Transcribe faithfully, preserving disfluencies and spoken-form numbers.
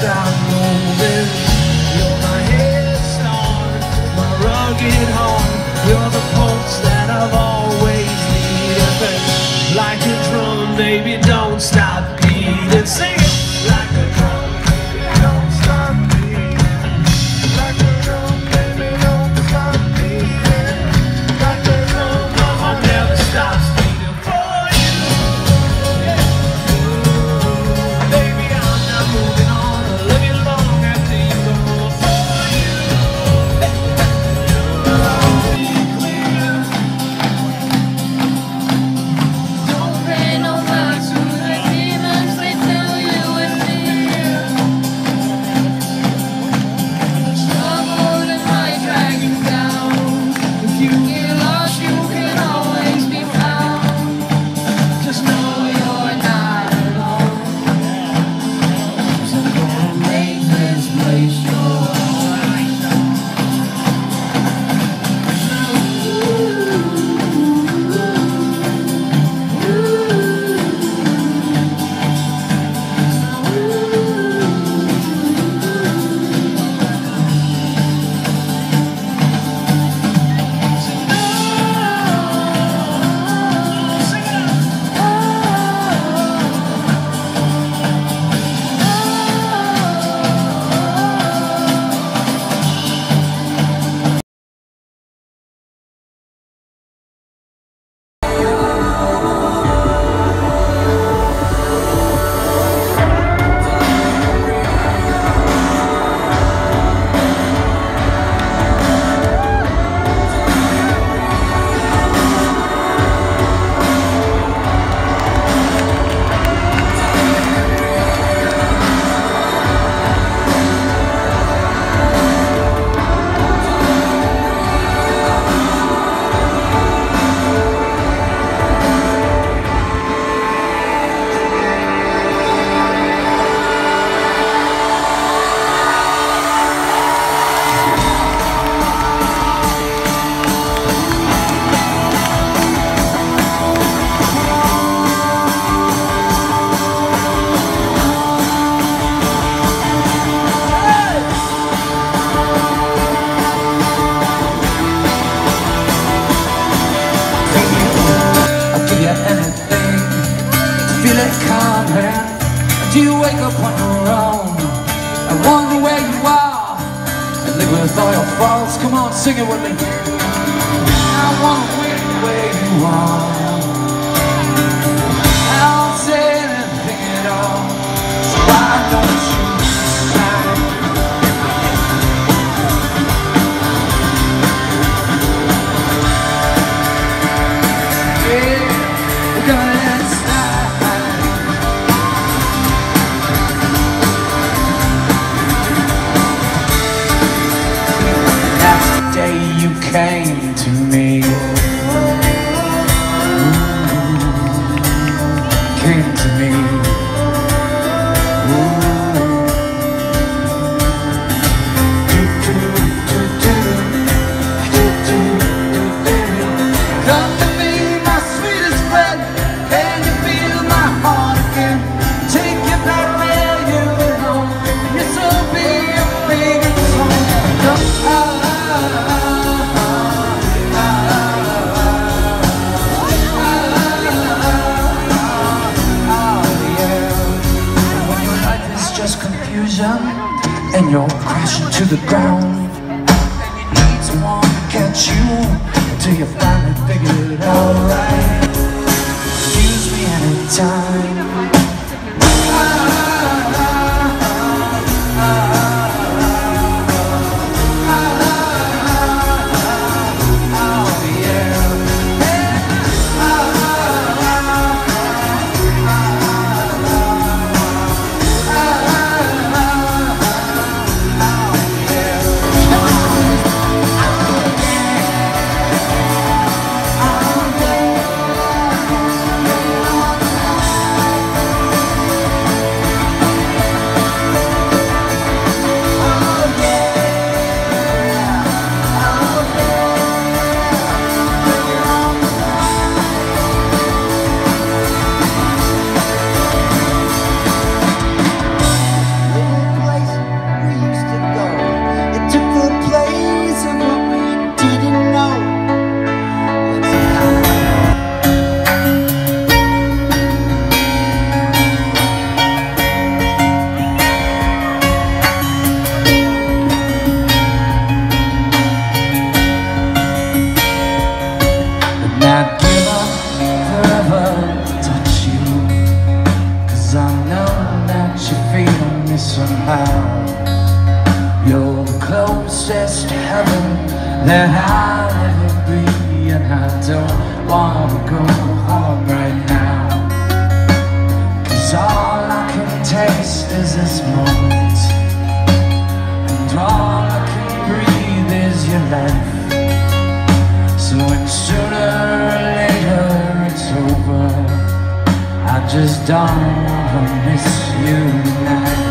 stop moving. You're my head start, my rugged heart. You're the pulse that I've always needed, babe. Like a drum, baby, don't stop beating. Sing it! Like a drum, baby, don't stop beating. Like a drum, baby, don't stop beating. Like a drum, my heart never stops beating for you. Baby, I'm not moving on. I'll live you long after you go. For you, be clear. Don't pay no mind to the demons, they tell you it's fear. Trouble that might drag you down. If you get lost, you can always be found. Just know you're not alone. So gonna make this place yours. Do you wake up on your own and wonder where you are and live with all your faults? Come on, sing it with me. I wanna wait where you are. I'll say anything at all. So why don't you decide? Yeah, we're gonna let it slide. Came to me, came to me. Come to me, my sweetest friend. Can you feel my heart again? Take you back where you belong. This will be a big song. Come and you're crashing to the ground, and you need someone to catch you until you finally figure it out right. Use me anytime. closest to heaven that I'll ever be, and I don't wanna go home right now, 'cause all I can taste is this moment, and all I can breathe is your life. So when sooner or later it's over, I just don't wanna miss you tonight.